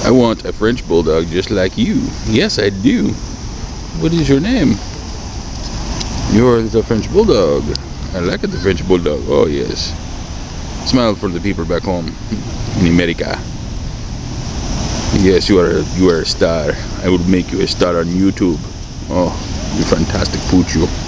I want a French Bulldog just like you. Yes, I do. What is your name? You're the French Bulldog. I like it, the French Bulldog. Oh, yes. Smile for the people back home in America. Yes, you are a star. I would make you a star on YouTube. Oh, you fantastic pooch, you.